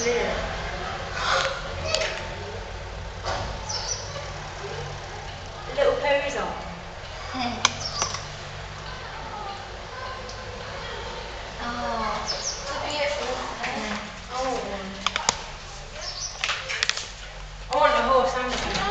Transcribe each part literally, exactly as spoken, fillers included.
Yeah. The little poo's on. Mm. Oh, it's a beautiful one. I want one. I want a horse and a pony.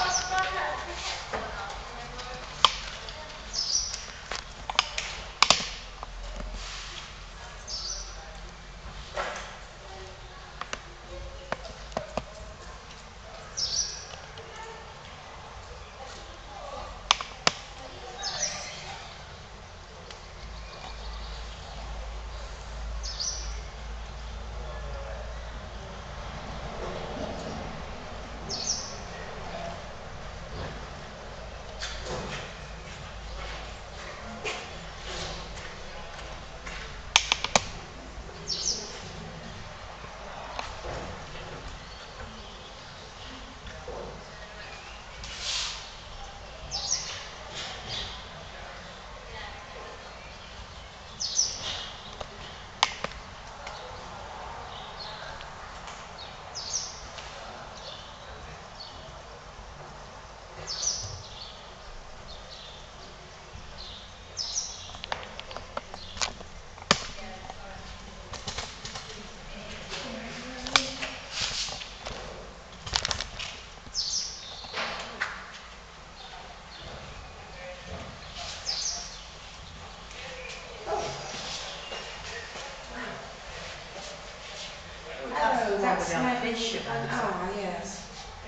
Oh, that's maybe. Fish about Oh, yes.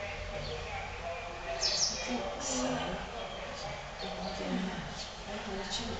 I think so. Yeah. Oh, the chimp.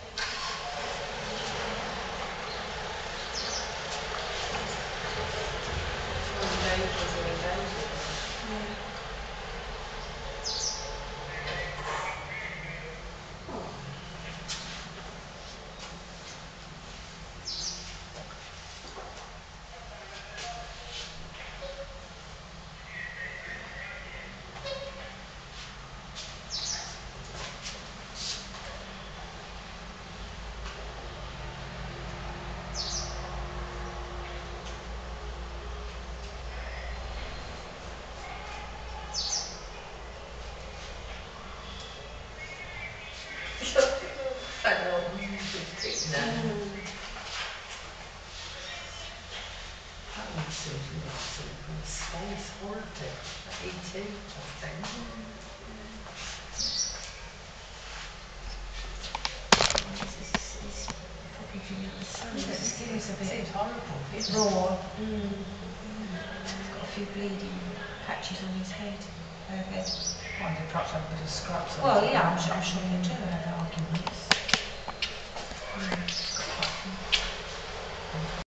Space horrific. E T, I think. His skin's a bit seems horrible. It's raw. Mm. He's got a few bleeding patches on his head. Her head. Well, they perhaps have a bit of scraps on. Well, yeah, I'm sure, I'm sure they do have arguments.